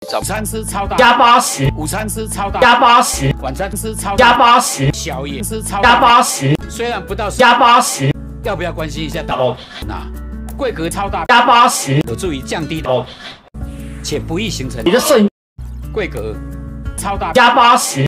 早餐吃超大加80， 午餐吃超大加80， 晚餐吃超加大 80， 宵夜吃超加大 80， 虽然不到加80， 要不要关心一下导那贵格超大加80， 有助于降低且不易形成你的肾贵格超大加80。